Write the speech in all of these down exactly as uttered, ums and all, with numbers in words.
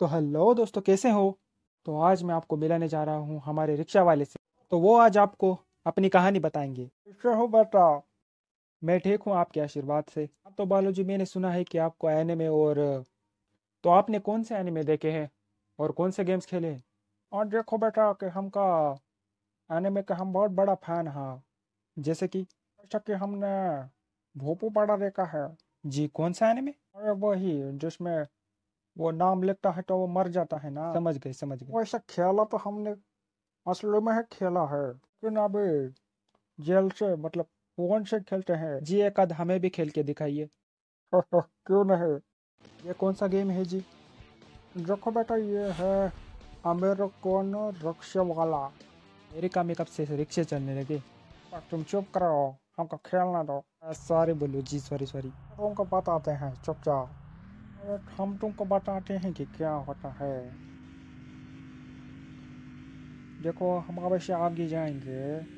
तो हेलो दोस्तों, कैसे हो। तो आज मैं आपको मिलाने जा रहा हूँ हमारे रिक्शा वाले से। तो वो आज आपको अपनी कहानी बताएंगे। कैसे हो बेटा? मैं ठीक हूँ आपके आशीर्वाद से। तो बालू जी, मैंने सुना है कि आपको एनिमे और तो आपने कौन से एनिमे देखे हैं और कौन से गेम्स खेले हैं? और देखो बेटा कि हमका एनिमे का हम बहुत बड़ा फैन हाँ। जैसे कि जैसा कि हमने भोपू पड़ा देखा है। जी, कौन सा एनिमे? अरे वही जिसमें वो नाम लिखता है तो वो मर जाता है ना। समझ गए समझ गए। वैसा खेला तो हमने असली में है खेला है, लेकिन अभी जेल से मतलब फोन से खेलते हैं। जी, एक आध हमें भी खेल के दिखाइए। क्यों नहीं। ये कौन सा गेम है जी? देखो बेटा, ये है अमेरिकन रिक्शा वाला। अमेरिका में कब से रिक्शे चलने लगे? तुम चुप करो, हमको खेलना दो। सॉरी बोलो जी, सॉरी सॉरी। तुमको बताते हैं, चुपचाप। हम तुमको बताते हैं कि क्या होता है। देखो, हम अवश्य आगे जाएंगे।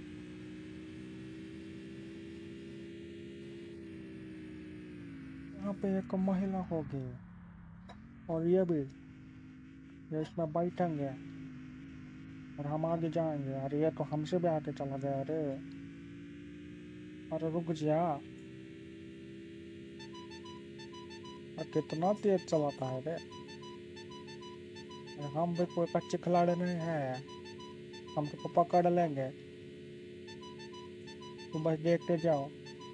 यहाँ पे एक महिला होगी और ये भी, ये इसमें बैठेंगे और हम आगे जाएंगे। अरे ये तो हमसे भी आगे चला गया। अरे अरे रुक जा। और कितना तेज चलाता है रे। हम भी कोई कच्चे खिलाड़ी नहीं है, हम तो पकड़ लेंगे। तुम बस देखते जाओ।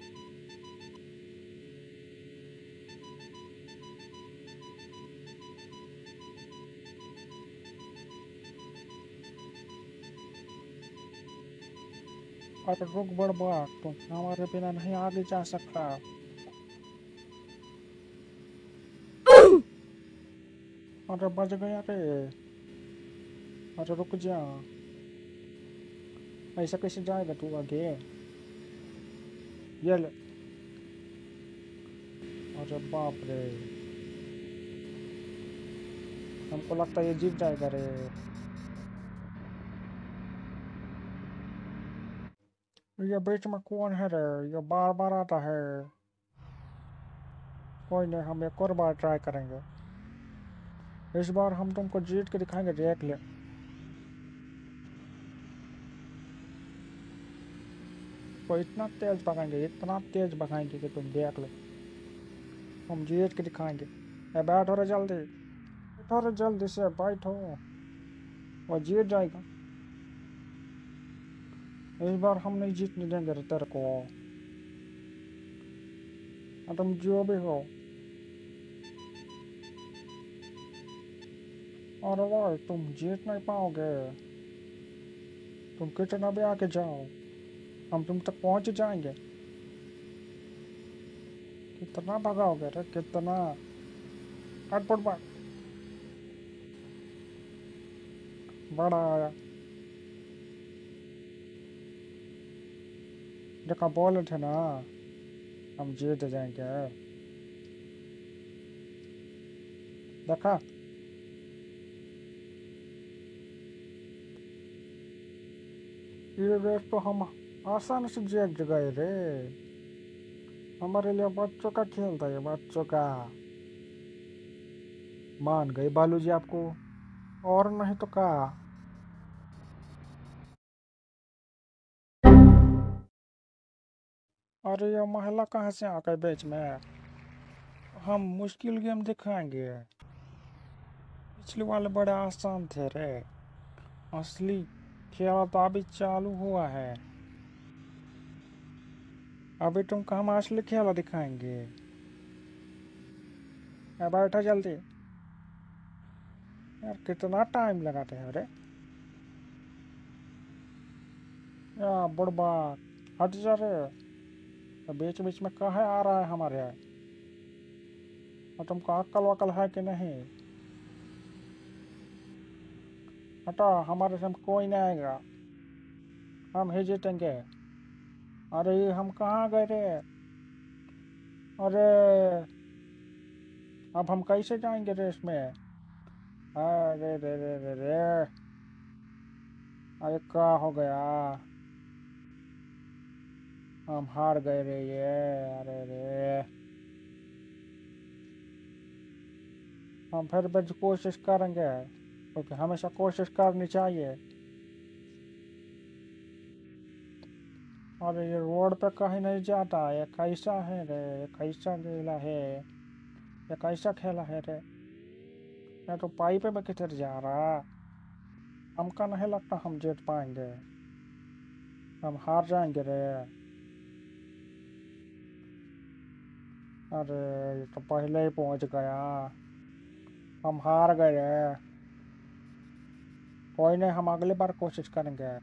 अरे रुक बड़बड़, तुम हमारे बिना नहीं आगे जा सकता। अरे बच गया रे। अरे रुक जा, ऐसा कैसे जाएगा तू आगे? ये ले। अरे बाप रे, हमको लगता है ये जीत जाएगा रे। ये बीच में कौन है रे? ये बार बार आता है। कोई नहीं, हम एक और बार ट्राई करेंगे। इस बार हम तुमको जीत के दिखाएंगे, देख ले। तो इतना तेज भगाएंगे, इतना तेज भगाएंगे कि तुम देख लो। हम जीत के दिखाएंगे। ए बैठो रे जल्दी, बैठो रे जल्दी से बैठो। वो जीत जाएगा। इस बार हम नहीं जीतने देंगे रे तेरे को। तुम जो भी हो। अरे भाई, तुम जीत नहीं पाओगे। तुम कितना भी आगे जाओ, हम तुम तक पहुंच जाएंगे। कितना भगाओगे रे, कितना? अटपट बात बड़ा आया। देखा, बोले थे ना हम जीत जाएंगे। देखा, ये रेस तो हम आसानी से जीत गए रे। हमारे लिए बच्चों का खेल था ये, बच्चों का। मान गए बालू जी आपको, और नहीं तो का। अरे ये महिला कहाँ से आ गई बीच में? हम मुश्किल गेम दिखाएंगे। पिछले वाले बड़े आसान थे रे। असली खेल तो अभी चालू हुआ है। अभी तुमको हम असली खेल दिखाएंगे। बैठो जल्दी। यार कितना टाइम लगाते हैं रे। या बुढ़बा, हट जा रे। बीच बीच में कहाँ आ रहा है हमारे? और तुमको अक्ल वक्ल है कि नहीं? हटा, हमारे से कोई नहीं आएगा, हम ही जीतेंगे। अरे हम कहाँ गए रे? अरे अब हम कैसे जाएंगे रेस में? अरे रे रे रे रे, अरे क्या हो गया? हम हार गए रे ये। अरे रे, हम फिर भी कोशिश करेंगे क्योंकि हमेशा कोशिश करनी चाहिए। अरे ये रोड पे कहीं नहीं जाता, ये कैसा है रे, ये कैसा खेला है, ये कैसा खेला है रे। ये तो पाइप में किधर जा रहा, हमका नहीं लगता हम जीत पाएंगे, हम हार जाएंगे रे। अरे ये तो पहले ही पहुंच गया, हम हार गए रे। कोई नहीं, हम अगली बार कोशिश करेंगे।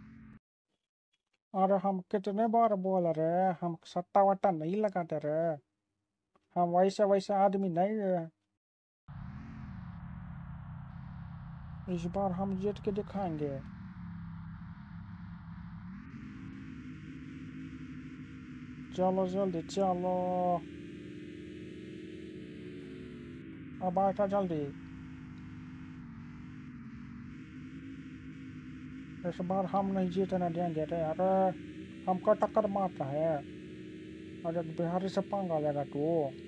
अरे हम कितने बार बोल रहे, हम सट्टा वट्टा नहीं लगाते रे, हम वैसे वैसे आदमी नहीं है। इस बार हम जीत के दिखाएंगे। चलो जल्दी चलो, अब बैठा जल्दी। इस बार हम नहीं जीतने देंगे रे। अरे हमको टक्कर मारता है, अरे बिहारी से पंगा लेगा तू,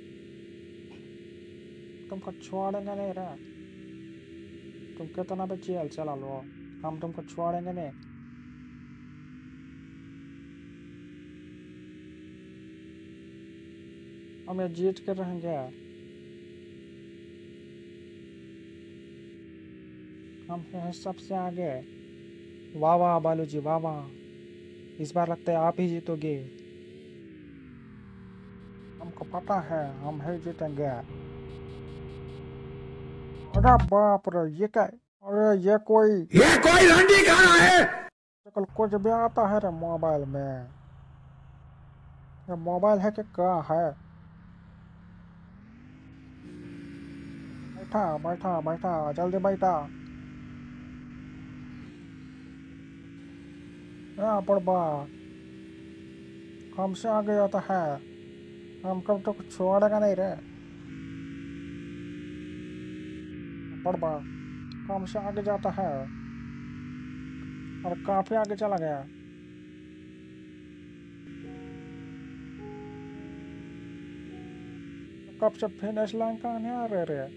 तुमको छोड़ेंगे नहीं रे। तुम कितना भी जेल चला लो, हम तुमको छोड़ेंगे नहीं। हम ये जीत के रहेंगे, हम हैं सबसे आगे। वाह वाह बालू जी, वाह वाह, इस बार लगता है आप ही जीतोगे। हमको पता है हम ही जीतेंगे। अरे बाप रे, ये क्या, अरे ये कोई ये कोई रंडी कहाँ है? कल कुछ भी आता है रे मोबाइल में, ये मोबाइल है कि क्या है। बैठा बैठा बैठा, जल्दी बैठा। यहाँ पर बा, हमसे आगे आता है, हम कब तक छोड़ेगा नहीं रे। बड़बा हमसे आगे जाता है और काफी आगे चला गया। कब से फिनिश लाइन कहाँ नहीं आ रहे रे,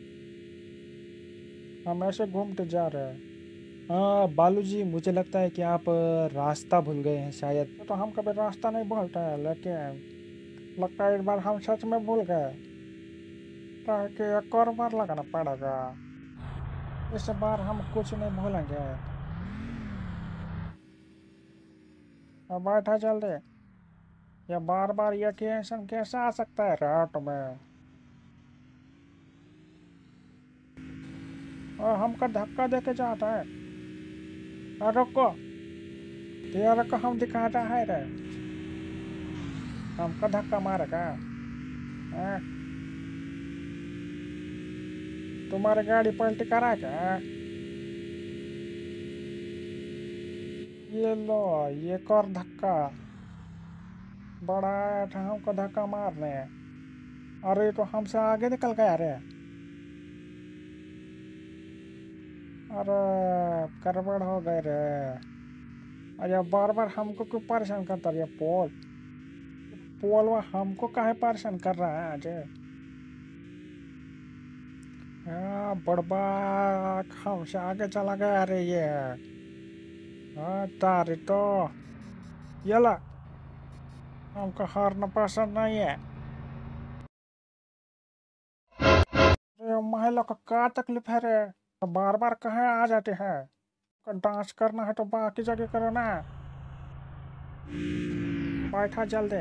हम ऐसे घूमते जा रहे हैं। हाँ बालू जी, मुझे लगता है कि आप रास्ता भूल गए हैं शायद। तो हम कभी रास्ता नहीं भूलते हैं, लेकिन लगता है इस बार हम सच में भूल गए, ताकि एक और बार लगाना पड़ेगा। इस बार हम कुछ नहीं भूलेंगे। अब बैठा जल्दी, ये बार बार ये टेंशन कैसे आ सकता है रात में। और हमको धक्का देके जाता है, और रुको, तेरे को हम दिखाता है रे, हमको धक्का मारेगा। हाँ? तुम्हारी गाड़ी पलटी करा क्या? ये लो, ये और धक्का, बड़ा था हमको धक्का मारने। अरे तो हमसे आगे निकल गया रे। अरे गड़बड़ हो गए रे। अरे बार बार हमको क्यों परेशान करता है ये पोल, पोल वो हमको काहे परेशान कर रहा है आज। हाँ बड़बा, हमसे आगे चला गया रे ये। हाँ तारी तो यला, हमको हारना पसंद नहीं है। अरे महिला का क्या तकलीफ है रे, बार बार कहाँ आ जाते हैं। डांस करना है तो बाकी जगह करो ना। बैठा जल्दी।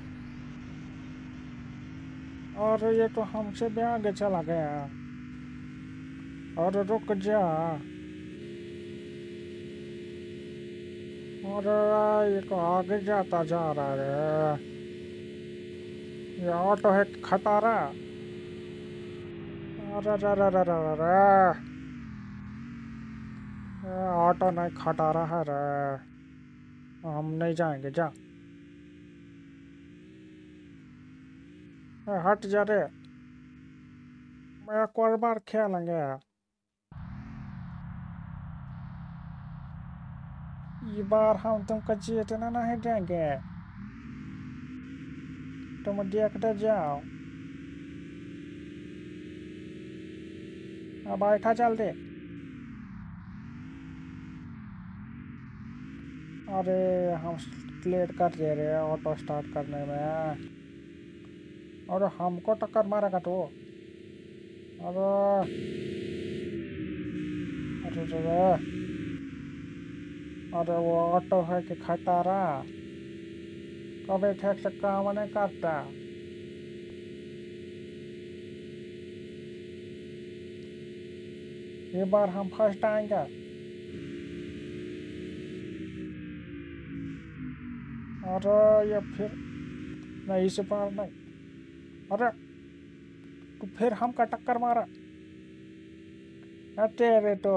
और ये तो हमसे भी आगे चला गया, और रुक जा। और ये तो आगे जाता जा रहा है, ये ऑटो है खटारा। अरे अरे अरे अरे अरे, ऑटो नहीं खटारा है रे, हम नहीं जाएंगे, जा हट जा रे। मैं एक और बार खेलेंगे, ये बार हम तुमको जीतना नहीं देंगे, तुम देखते जाओ। अब बैठा चल दे। अरे हम लेट कर दे रहे हैं ऑटो स्टार्ट करने में। अरे हमको टक्कर मारेगा तो। अरे अरे अरे अरे वो ऑटो है कि खटारा, कभी ठीक से काम नहीं करता। ये बार हम फर्स्ट आएंगे। अरे ये फिर नहीं, इस बार नहीं। अरे तू फिर हमका टक्कर मारा। तेरे तो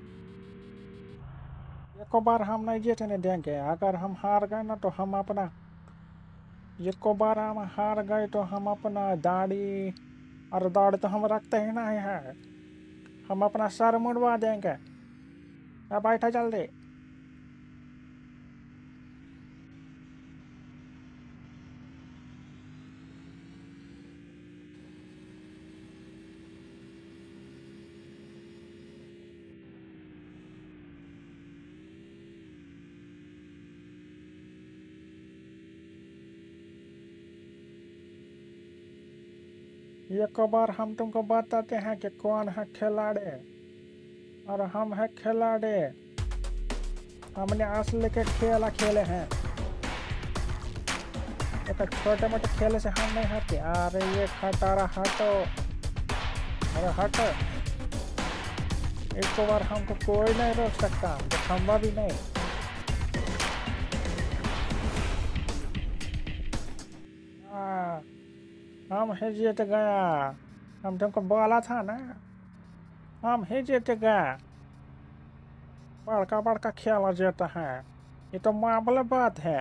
एक बार हम नहीं जीतने देंगे। अगर हम हार गए ना तो हम अपना, एक बार हम हार गए तो हम अपना दाढ़ी, और दाढ़ी तो हम रखते ही नहीं है, हम अपना सर मुड़वा देंगे। अब बैठा जल्दी। एक बार हम तुमको बताते हैं कि कौन है खिलाड़ी, और हम है खिलाड़ी। हमने असली के खेला खेले हैं। एक छोटे मोटे खेल से हम नहीं हारते। अरे ये खटारा हटो, अरे हटो। एक बार हमको कोई नहीं रोक सकता, खंबा भी नहीं। आ, हम ही जीत गया। हम तुमको बोला था ना, हम ही जीत गया। बड़का बड़का खेला जीता है, ये तो मामूली बात है।